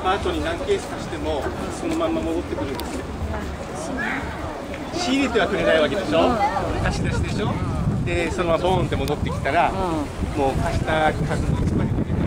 アートに何ケース貸してもそのまんま戻ってくるんですよ。仕入れてはくれないわけでしょ、貸し出しでしょ。でそのままボーンって戻ってきたら、もう貸した数の1割で